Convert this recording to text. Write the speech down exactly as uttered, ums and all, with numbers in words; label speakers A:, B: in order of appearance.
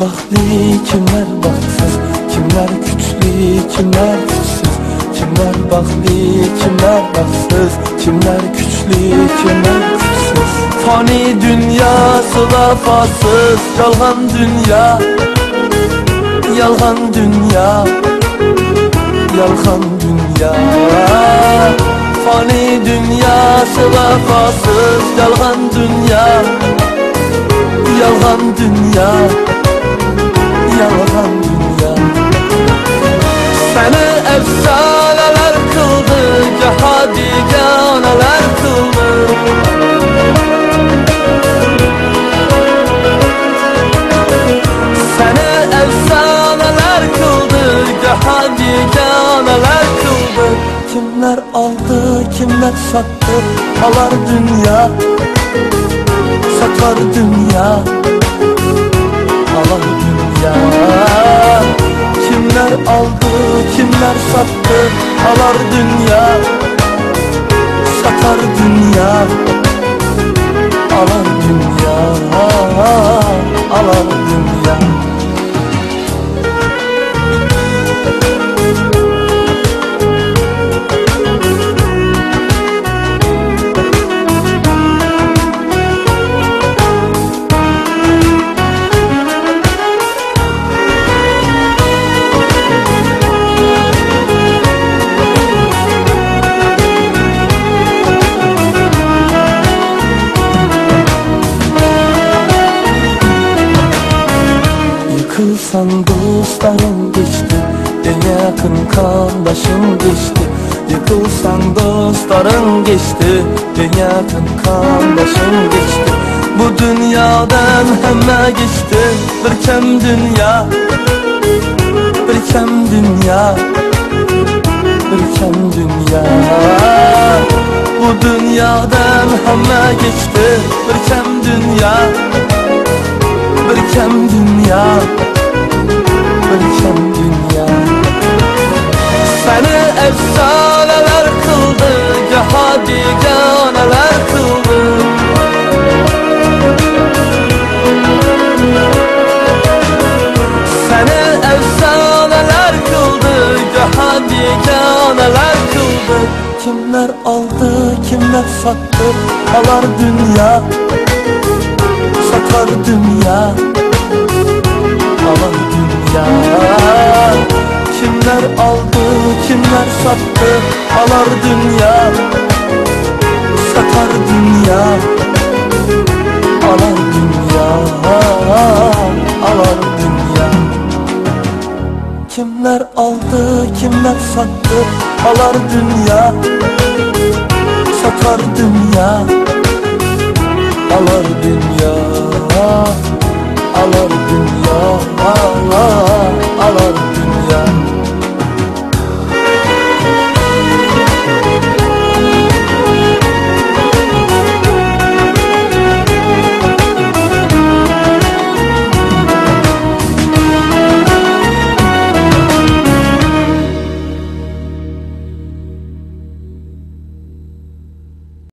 A: baxtlı, kimlər baxtsız, kimlər güclü, kimlər gücsüz, kimlər baxtlı, kimlər baxtsız, kimlər güclü, kimlər gücsüz. Fani dünyası vəfasız, yalğan dünya, yalğan dünya, yalğan dünya. Fani dünyası vəfasız, yalğan dünya, yalğan dünya, yalğan dünya. Səni əfsanələr qıldı, gaha diganələr qıldı. Səni əfsanələr qıldı, gaha diganələr qıldı. Kimlər aldı, kimlər sattı, alar dünya, satar dünya, alar dünya. Kimlər aldı, kimlər sattı, alar dünya, satar dünya, alar dünya, alar dünya. Yıkılsan dostların geçti, en yakın kardeşin geçti. Yıkılsan dostların geçti, en yakın kardeşin geçti. Bu dünyadan hemme geçti, bir kem dünya, bir kem dünya, bir kem dünya. Bu dünyadan hemme geçti, bir kem dünya, bir kem dünya, bir kem dünya. Səni əfsanələr qıldı, gaha diganələr qıldı. Səni əfsanələr qıldı, gaha diganələr qıldı. Kimlər aldı, kimlər sattı, alar dünya, satar dünya, alar dünya. Kimlər aldı, kimlər sattı, alar dünya, satar dünya, alar dünya, alar dünya. Kimlər aldı, kimlər sattı, alar dünya, satar dünya,